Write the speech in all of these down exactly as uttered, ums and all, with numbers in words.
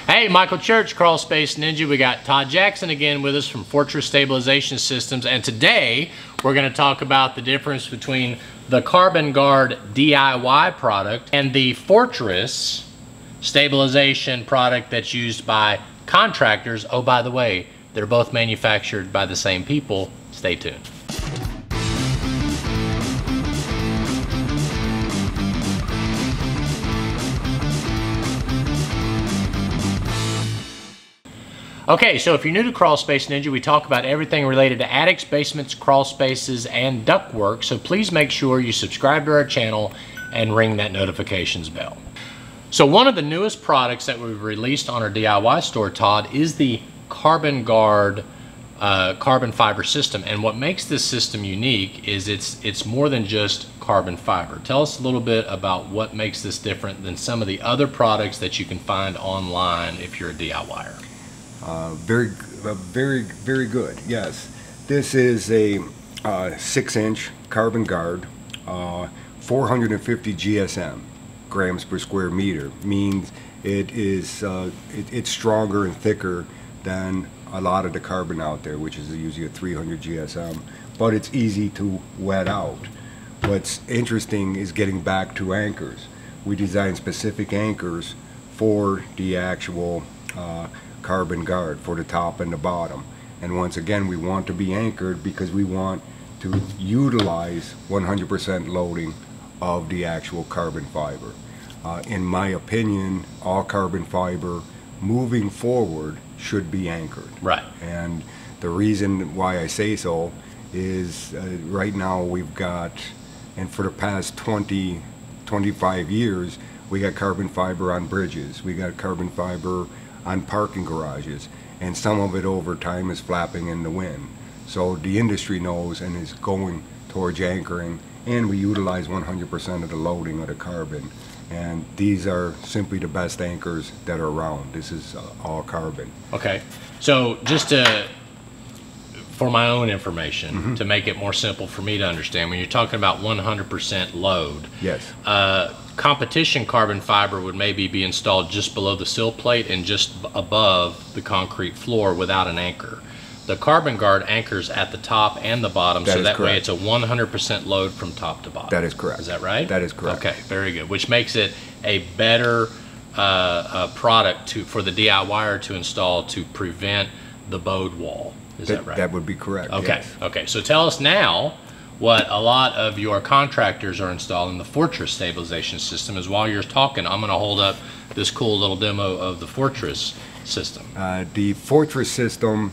Hey, Michael Church, Crawl Space Ninja. We got Todd Jackson again with us from Fortress Stabilization Systems, and today we're going to talk about the difference between the Carbon Guard D I Y product and the Fortress Stabilization product that's used by contractors. Oh, by the way, they're both manufactured by the same people. Stay tuned. Okay, so if you're new to Crawl Space Ninja, we talk about everything related to attics, basements, crawl spaces, and ductwork. So please make sure you subscribe to our channel and ring that notifications bell. So one of the newest products that we've released on our D I Y store, Todd, is the Carbon Guard uh, carbon fiber system. And what makes this system unique is it's it's more than just carbon fiber. Tell us a little bit about what makes this different than some of the other products that you can find online if you're a DIYer. Uh, very, uh, very, very good. Yes, this is a uh, six-inch Carbon Guard, uh, four hundred fifty G S M, grams per square meter. Means it is uh, it, it's stronger and thicker than a lot of the carbon out there, which is usually a three hundred G S M. But it's easy to wet out. What's interesting is getting back to anchors. We designed specific anchors for the actual Uh, Carbon Guard for the top and the bottom, and once again we want to be anchored because we want to utilize one hundred percent loading of the actual carbon fiber. Uh, in my opinion, all carbon fiber moving forward should be anchored. Right. And the reason why I say so is uh, right now we've got, and for the past twenty, twenty-five years, we got carbon fiber on bridges, we got carbon fiber on parking garages, and some of it over time is flapping in the wind. So the industry knows and is going towards anchoring, and we utilize one hundred percent of the loading of the carbon. And these are simply the best anchors that are around. This is uh, all carbon. Okay, so just to, for my own information, Mm-hmm. to make it more simple for me to understand, when you're talking about one hundred percent load, Yes. uh, competition carbon fiber would maybe be installed just below the sill plate and just above the concrete floor without an anchor. The Carbon Guard anchors at the top and the bottom, That so is that way correct. it's a one hundred percent load from top to bottom. That is correct. Is that right? That is correct. Okay, very good. Which makes it a better uh, uh, product to for the DIYer to install to prevent the bowed wall. Is that, That, right? that would be correct. Okay, Yes. okay. So tell us now what a lot of your contractors are installing the Fortress Stabilization System. Is while you're talking, I'm going to hold up this cool little demo of the Fortress system. Uh, the Fortress system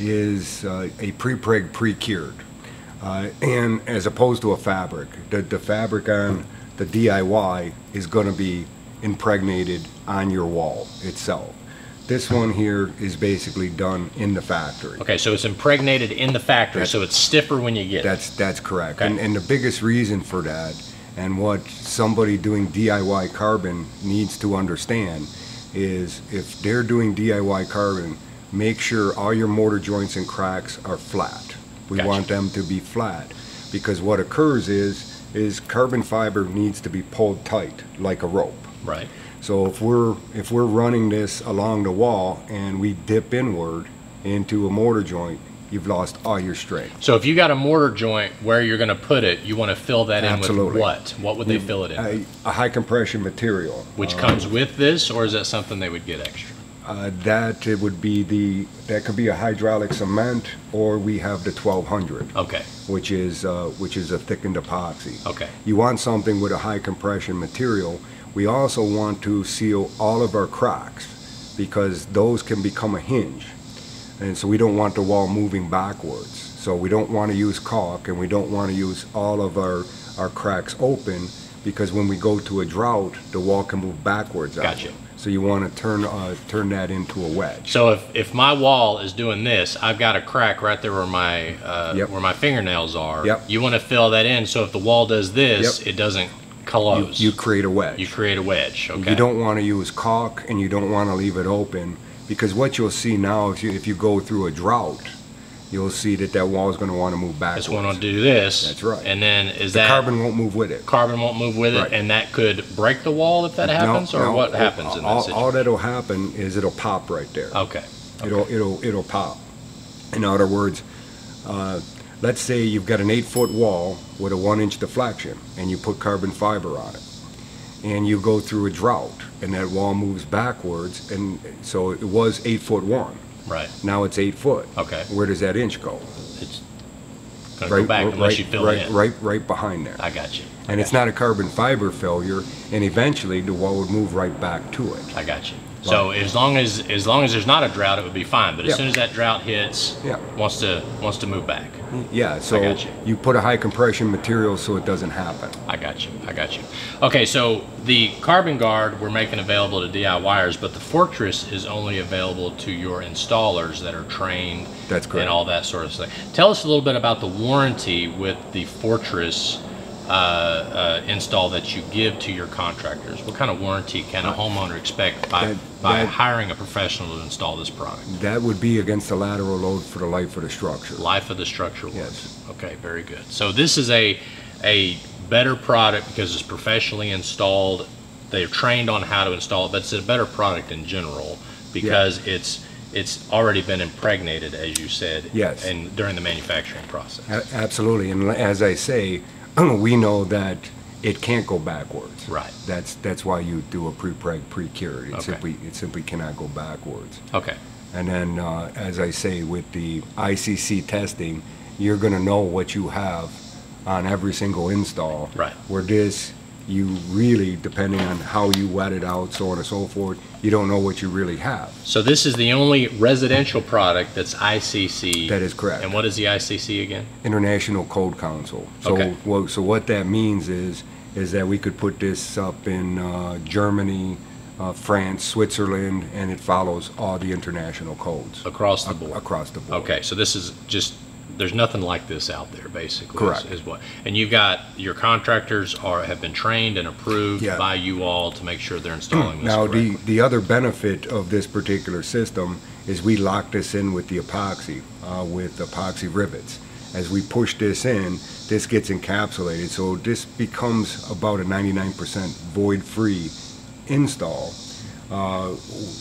is uh, a pre-preg, pre-cured, uh, and as opposed to a fabric, the, the fabric on the D I Y is going to be impregnated on your wall itself. This one here is basically done in the factory. Okay, so it's impregnated in the factory, That's- so it's stiffer when you get it. That's that's correct. Okay. And, and the biggest reason for that, and what somebody doing D I Y carbon needs to understand, is if they're doing D I Y carbon, make sure all your mortar joints and cracks are flat. We Gotcha. want them to be flat, because what occurs is is carbon fiber needs to be pulled tight like a rope. Right. So if we're if we're running this along the wall and we dip inward into a mortar joint, you've lost all your strength. So if you got a mortar joint where you're going to put it, you want to fill that in Absolutely. with what? What would they fill it in? A, a high compression material. Which Uh, comes with this, or is that something they would get extra? Uh, that it would be the that could be a hydraulic cement, or we have the twelve hundred, Okay. which is uh, which is a thickened epoxy. Okay. You want something with a high compression material. We also want to seal all of our cracks, because those can become a hinge, and so we don't want the wall moving backwards. So we don't want to use caulk, and we don't want to use all of our our cracks open, because when we go to a drought, the wall can move backwards. Gotcha. Out. So you want to turn uh, turn that into a wedge. So if, if my wall is doing this, I've got a crack right there where my uh, Yep. where my fingernails are. Yep. You want to fill that in, so if the wall does this, Yep. it doesn't You, close. you create a wedge. You create a wedge. Okay. You don't want to use caulk, and you don't want to leave it open, because what you'll see now, if you if you go through a drought, you'll see that that wall is going to want to move backwards. It's going to do this. That's right. And then is the that carbon won't move with it. Carbon won't move with it, Right. and that could break the wall if that happens, no, or no, what all, happens in that all, situation? all that'll happen is it'll pop right there. Okay. okay. It'll it'll it'll pop. In other words, uh, let's say you've got an eight-foot wall with a one-inch deflection, and you put carbon fiber on it, and you go through a drought, and that wall moves backwards, and so it was eight foot one. Right. Now it's eight foot. Okay. Where does that inch go? It's going to go back unless right, you fill right, it in. Right, right behind there. I got you. I and got it's you. not a carbon fiber failure, and eventually the wall would move right back to it. I got you. So as long as as long as there's not a drought, it would be fine. But as Yeah. soon as that drought hits, Yeah. wants to wants to move back. Yeah, so got you. you put a high compression material so it doesn't happen. I got you. I got you. Okay, so the Carbon Guard we're making available to DIYers, but the Fortress is only available to your installers that are trained. That's correct. And all that sort of stuff. Tell us a little bit about the warranty with the Fortress uh, uh, install that you give to your contractors. What kind of warranty can a homeowner expect by, That- by that- hiring a professional to install this product? That would be against the lateral load for the life of the structure. Life of the structure was. Yes. Okay, very good. So this is a a better product because it's professionally installed. They're trained on how to install it, but it's a better product in general because it's it's already been impregnated, as you said. Yes. And during the manufacturing process. A- absolutely, and as I say, we know that it can't go backwards. Right. That's that's why you do a pre-preg, pre-cured. It Okay. simply it simply cannot go backwards. Okay. And then, uh, as I say, with the I C C testing, you're going to know what you have on every single install. Right. Where this, you really, depending on how you wet it out, so on and so forth, you don't know what you really have. So this is the only residential product that's I C C. That is correct. And what is the I C C again? International Code Council. So, Okay. well, so what that means is, is that we could put this up in uh, Germany, uh, France, Switzerland, and it follows all the international codes. Across the Ac- board. Across the board. Okay, so this is just, there's nothing like this out there, basically. Correct. Is, is what, and you've got, your contractors are, have been trained and approved Yeah. by you all to make sure they're installing this Now, correctly. the, the other benefit of this particular system is we lock this in with the epoxy, uh, with epoxy rivets. As we push this in, this gets encapsulated, so this becomes about a ninety-nine percent void-free install. Uh,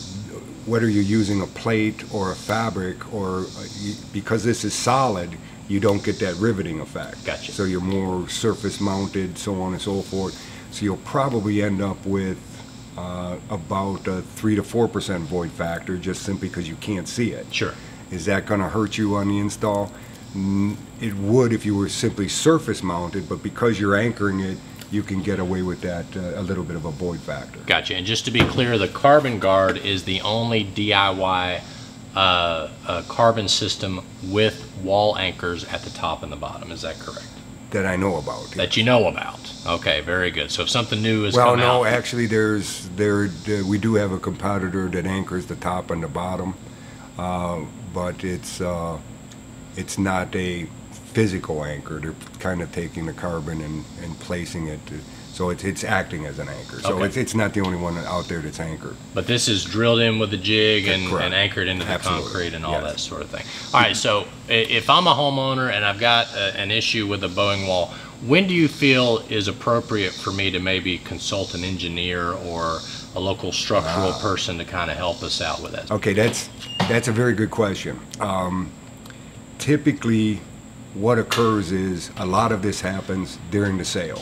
whether you're using a plate or a fabric, or uh, you, because this is solid, you don't get that riveting effect. Gotcha. So you're more surface mounted, so on and so forth. So you'll probably end up with uh, about a three to four percent void factor, just simply because you can't see it. Sure. Is that going to hurt you on the install? Mm, It would if you were simply surface mounted, but because you're anchoring it, you can get away with that, uh, a little bit of a void factor. Gotcha. And just to be clear, the Carbon Guard is the only D I Y uh, uh, carbon system with wall anchors at the top and the bottom. Is that correct? That I know about. That you know about. Okay, very good. So if something new is Well, come no, out, actually, there's there uh, we do have a competitor that anchors the top and the bottom, uh, but it's uh, it's not a physical anchor. They're kind of taking the carbon and, and placing it, to, so it's it's acting as an anchor. So Okay. it's it's not the only one out there that's anchored. but this is drilled in with a jig and, Correct. and anchored into the Absolutely. concrete and all Yes. that sort of thing. All right, so i- if I'm a homeowner and I've got a, an issue with a bowing wall, when do you feel is appropriate for me to maybe consult an engineer or a local structural Ah. person to kind of help us out with that? Okay, that's that's a very good question. Um, typically, what occurs is a lot of this happens during the sale.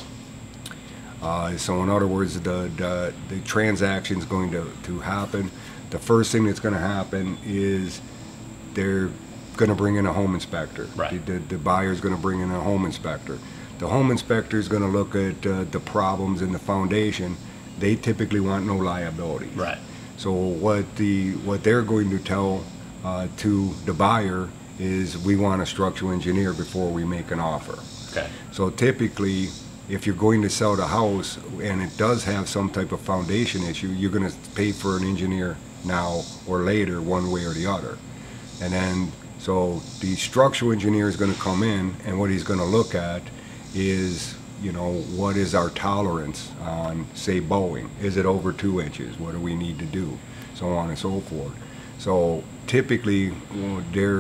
Uh, so in other words, the, the, the transaction is going to, to happen. The first thing that's going to happen is they're going to bring in a home inspector. Right. The, the, the buyer's going to bring in a home inspector. The home inspector is going to look at uh, the problems in the foundation. They typically want no liability. Right. So what the what they're going to tell uh, to the buyer is we want a structural engineer before we make an offer. Okay. So typically, if you're going to sell the house and it does have some type of foundation issue, you're going to pay for an engineer now or later, one way or the other. And then, so the structural engineer is going to come in, and what he's going to look at is, you know, what is our tolerance on, say, bowing? Is it over two inches? What do we need to do? So on and so forth. So typically, well, they're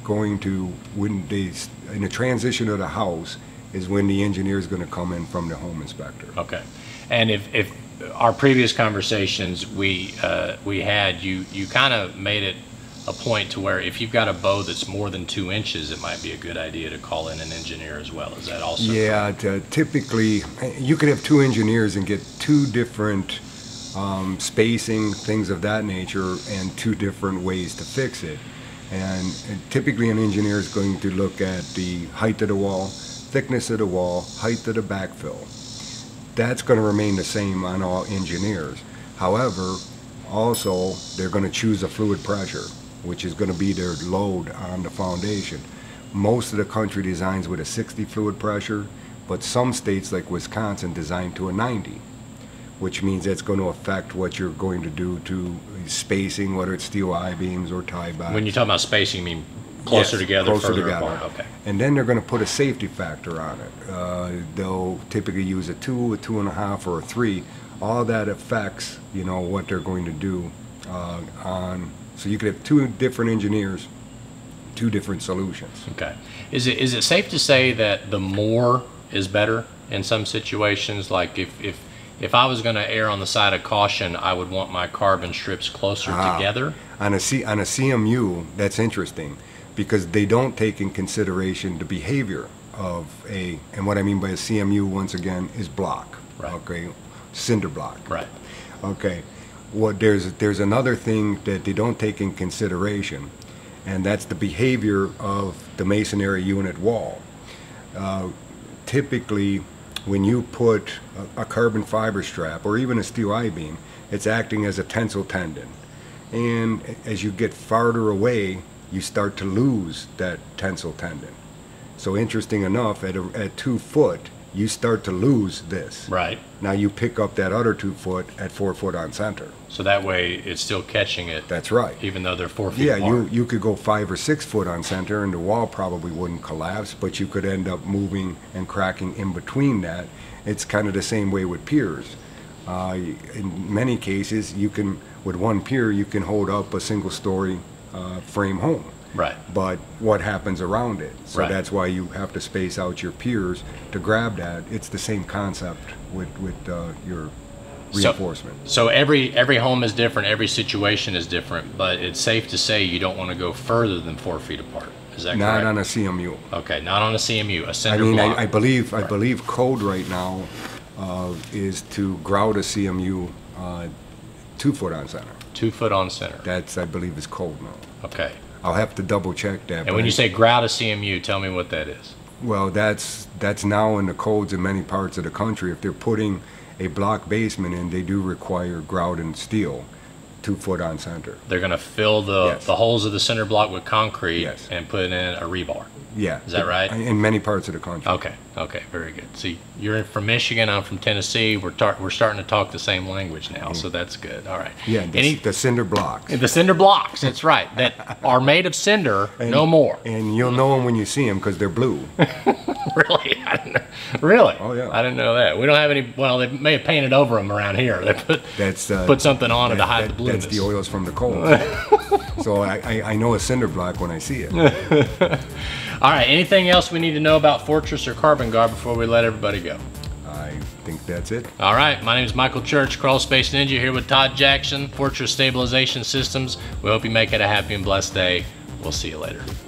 going to, when they, in the transition of the house, is when the engineer is going to come in from the home inspector. Okay. And if, if our previous conversations we uh, we had, you, you kind of made it a point to where if you've got a bow that's more than two inches, it might be a good idea to call in an engineer as well. Is that also Yeah, t- typically, you could have two engineers and get two different um, spacing, things of that nature, and two different ways to fix it. And, and typically an engineer is going to look at the height of the wall, thickness of the wall, height of the backfill. That's going to remain the same on all engineers. However, also, they're going to choose a fluid pressure, which is going to be their load on the foundation. Most of the country designs with a sixty fluid pressure, but some states like Wisconsin design to a ninety, which means that's going to affect what you're going to do to spacing, whether it's steel I-beams or tie-backs. When you talk about spacing, you mean closer Yes, together, closer further together. apart? Okay. And then they're going to put a safety factor on it. Uh, they'll typically use a two, a two and a half, or a three. All that affects, you know, what they're going to do uh, on. So you could have two different engineers, two different solutions. Okay. Is it is it safe to say that the more is better in some situations? Like if if if I was going to err on the side of caution, I would want my carbon strips closer Ah. together. On a C, on a C M U, that's interesting because they don't take in consideration the behavior of a, and what I mean by a C M U once again is block. Right. Okay, cinder block. Right. Okay. What there's there's another thing that they don't take in consideration, and that's the behavior of the masonry unit wall. Uh, typically, when you put a, a carbon fiber strap or even a steel I-beam, it's acting as a tensile tendon. And as you get farther away, you start to lose that tensile tendon. So interesting enough, at, a, at two foot, you start to lose this. Right. Now you pick up that other two foot at four foot on center. So that way it's still catching it. That's right. Even though they're four feet Yeah, apart. you, you could go five or six foot on center and the wall probably wouldn't collapse, but you could end up moving and cracking in between that. It's kind of the same way with piers. Uh, in many cases, you can, with one pier, you can hold up a single story uh, frame home. Right. But what happens around it? So Right. that's why you have to space out your piers to grab that. It's the same concept with, with uh, your reinforcement. So, so every every home is different, every situation is different, but it's safe to say you don't want to go further than four feet apart. Is that Not correct? on a C M U. Okay, not on a C M U, a I cinder mean, block. I, I believe I Right. believe code right now uh, is to grout a C M U uh, two foot on center. Two foot on center. That's I believe is code now. Okay. I'll have to double check that. And but when you I- say grout a C M U, tell me what that is. well, that's that's now in the codes in many parts of the country. If they're putting a block basement in, they do require grout and steel, two foot on center. They're going to fill the, Yes. the holes of the cinder block with concrete Yes. and put in a rebar. Yeah. Is that right? In many parts of the country. Okay, okay, very good. See, you're from Michigan, I'm from Tennessee. We're tar- we're starting to talk the same language now, so that's good. All right. Yeah, the, Any the cinder blocks. the cinder blocks, that's right, that are made of cinder, And- no more. And you'll know them when you see them because they're blue. Really? I didn't know. Really? Oh, yeah. I didn't know that. We don't have any. Well, they may have painted over them around here. They put That's uh, put something on it that- to hide that- the blueness. That's the oils from the coal. So I, I, I know a cinder block when I see it. All right. Anything else we need to know about Fortress or Carbon Guard before we let everybody go? I think that's it. All right. My name is Michael Church, Crawl Space Ninja, here with Todd Jackson, Fortress Stabilization Systems. We hope you make it a happy and blessed day. We'll see you later.